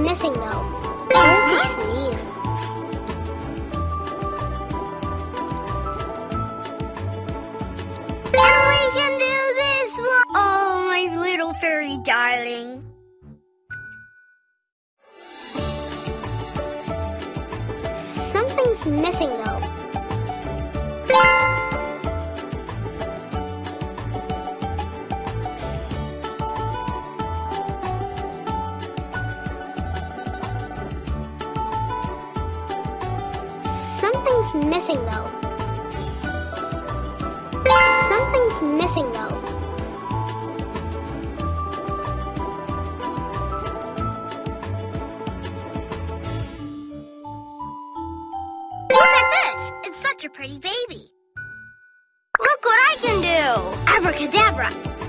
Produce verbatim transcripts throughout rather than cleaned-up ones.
missing though. What if he sneezes? We can do this one! Oh, my little fairy darling. Something's missing though. Something's missing though. Something's missing though. Look at this! It's such a pretty baby. Look what I can do! Abracadabra!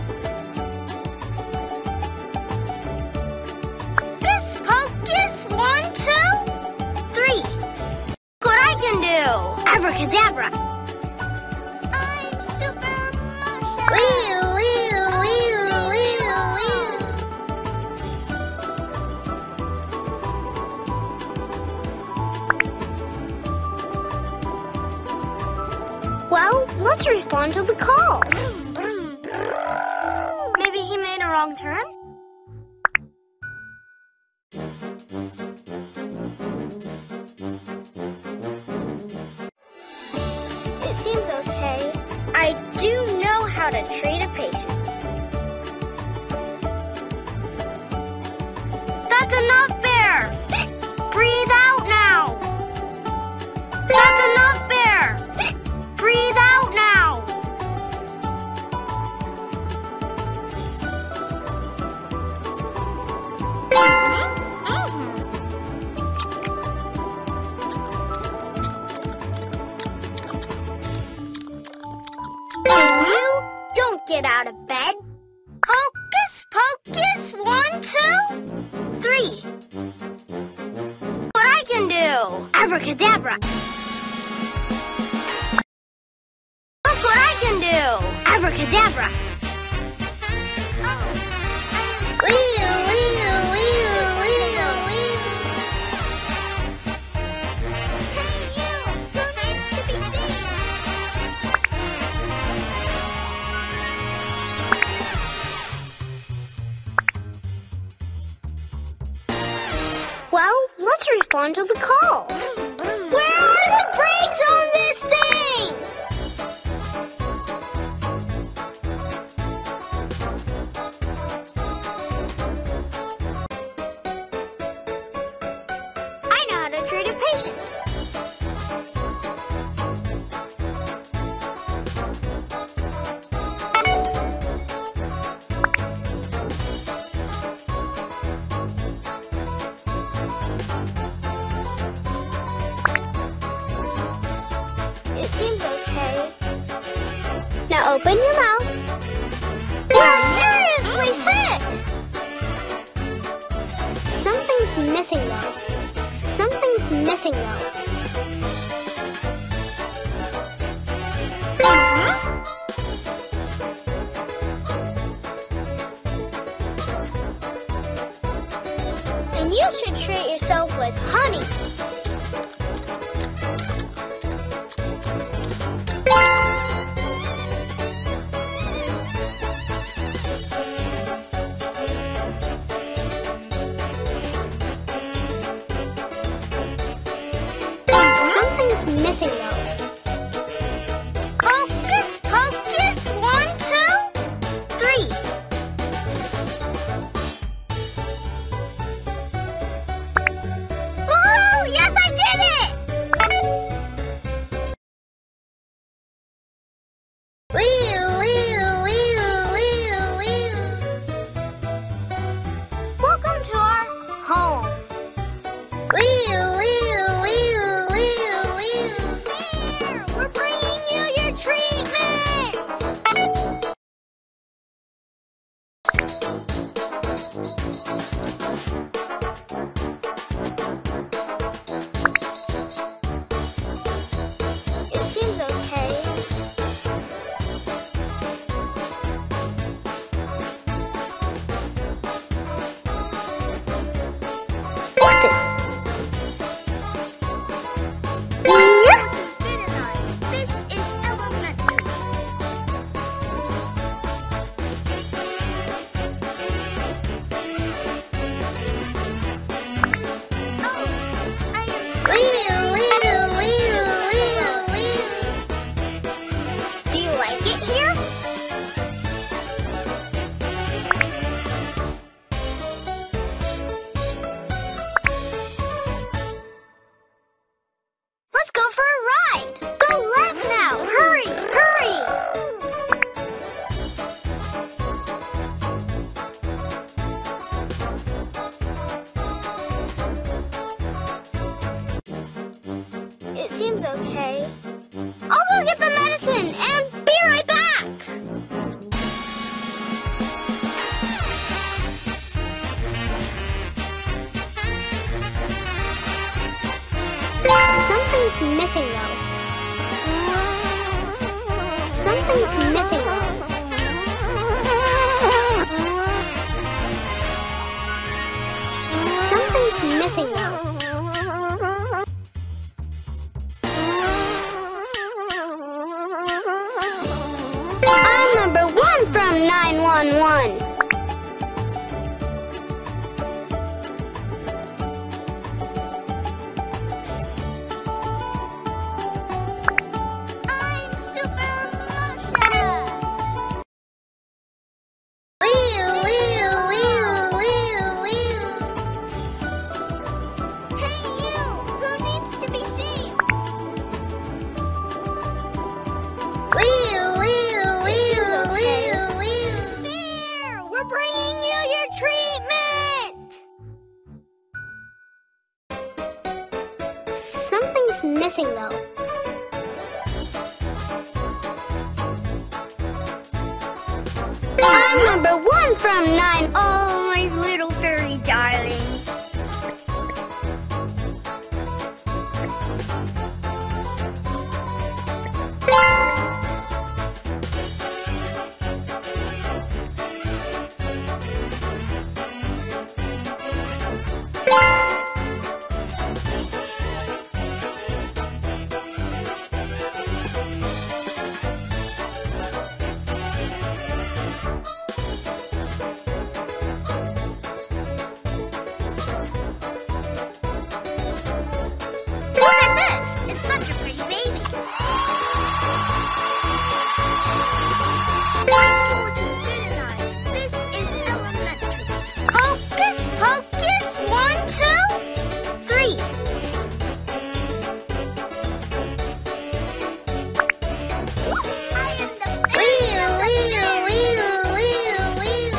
Hocus pocus, one, two, three. Look what I can do! Abracadabra! I'm super Masha! Wee, wee, wee, wee, wee. Well, let's respond to the call. Maybe he made a wrong turn? It seems okay. I do know how to treat a patient. That's enough, Bear! Breathe out now! That's enough, Bear! Breathe out now! And you don't get out of bed. Hocus pocus, one, two, three. What I can do? Abracadabra. Look what I can do! Abracadabra! Wee, wee, wee, wee, wee. Hey you! Who needs to be seen? Well, let's respond to the call. Where are the brakes on this thing? I know how to treat a patient. It seems okay. Now open your mouth. You're seriously sick! Something's missing though. Something's missing though. And you should treat yourself with honey. Something's missing though. Hocus pocus, one, two, three. Woohoo! Yes, I did it! Wee, wee, wee, wee, wee. Welcome to our home. Wee, wee, wee, wee, wee. seems okay. I'll go get the medicine and be right back. Something's missing though. Something's missing though. Something's missing though. I'm number one from nine one one. I'm Super Masha. Wee, wee, wee, wee, wee. Hey you, who needs to be seen? Wee, wee, wee, wee, wee. Here, we're bringing you your treatment. Something's missing though. I'm number one from nine. Oh, my little fairy darling. Look at this! It's such a pretty baby. I told you, didn't I? This is elementary. Hocus pocus, one, two, three. I am the wheel, wheel, wheel, wheel, wheel.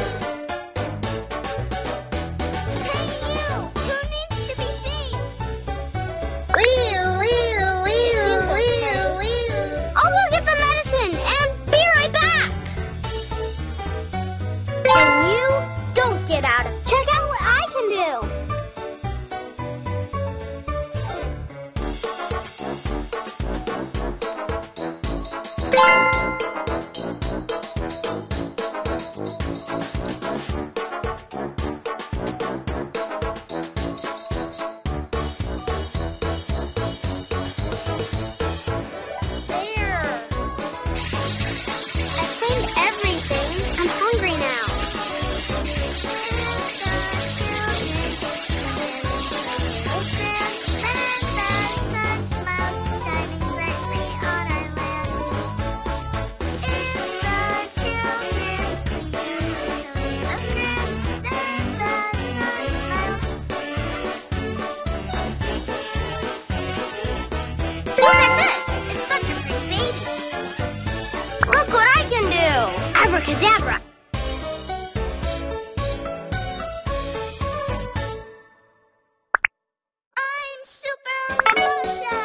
Hey you, who needs to be seen? Wheel, wheel, wheel, wheel, wheel. I'll go get the medicine and be right back. And you don't get out of. Check out what I can do. There. I cleaned everything. I'm hungry now. Look at this! It's such a pretty baby. Look what I can do! Abracadabra! I'm Super Masha!